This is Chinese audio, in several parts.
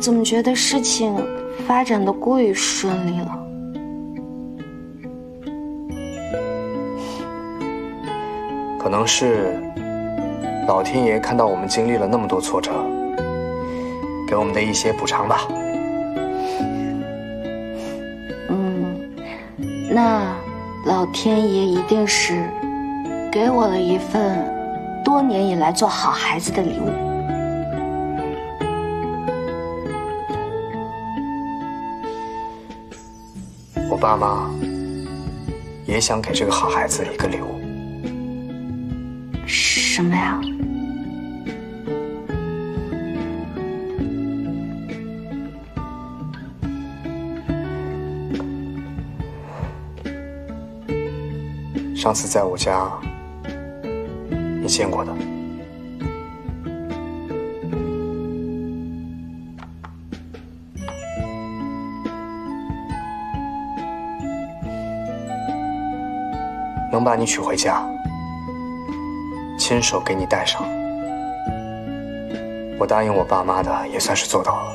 怎么觉得事情发展的过于顺利了？ 可能是老天爷看到我们经历了那么多挫折，给我们的一些补偿吧。 那老天爷一定是给我了一份多年以来做好孩子的礼物。 我爸妈也想给这个好孩子一个礼物。 什么呀？ 上次在我家，你见过的。能把你娶回家，亲手给你戴上，我答应我爸妈的也算是做到了。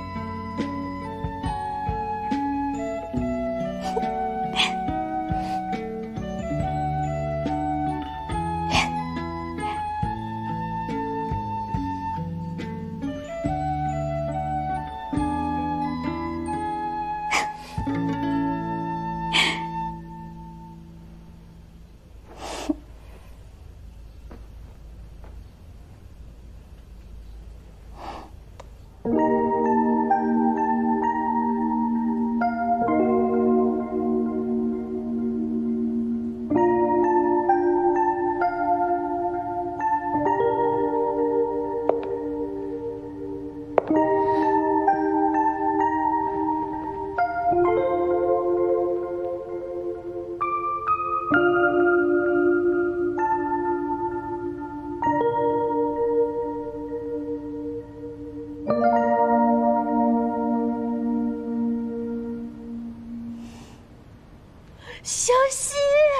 小希，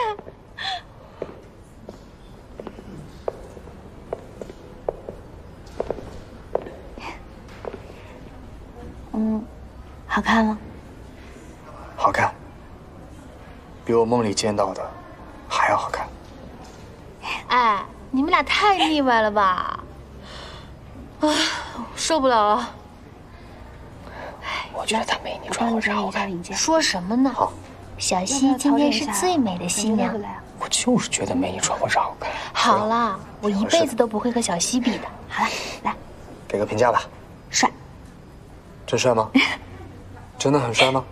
好看吗？ 好看，比我梦里见到的还要好看。 哎，你们俩太腻歪了吧！啊，受不了了。 我觉得她没你穿婚纱好看。 说什么呢？ 好， 小希今天是最美的新娘。 我就是觉得没你穿婚纱好看。 好了，我一辈子都不会和小希比的。好了，来， 给个评价吧。 帅。 真帅吗？真的很帅吗？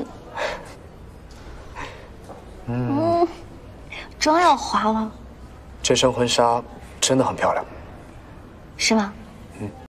妆要花了。 这身婚纱真的很漂亮。 是吗？